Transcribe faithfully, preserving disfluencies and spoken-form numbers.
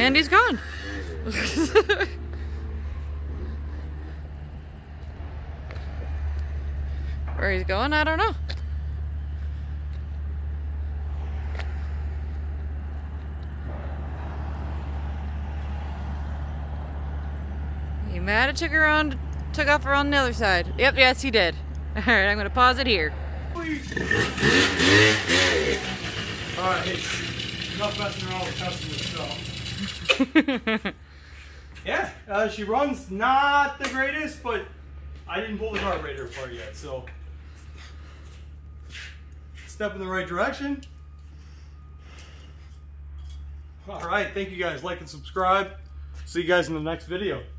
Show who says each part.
Speaker 1: And he's gone. Where he's going, I don't know. You mad? It took around, took off around the other side. Yep, yes, he did. All right, I'm gonna pause it here.
Speaker 2: All right, hey, enough messing around with customer stuff. Yeah, uh, she runs not the greatest, but I didn't pull the carburetor apart yet, so step in the right direction. All right, thank you guys. Like and subscribe. See you guys in the next video.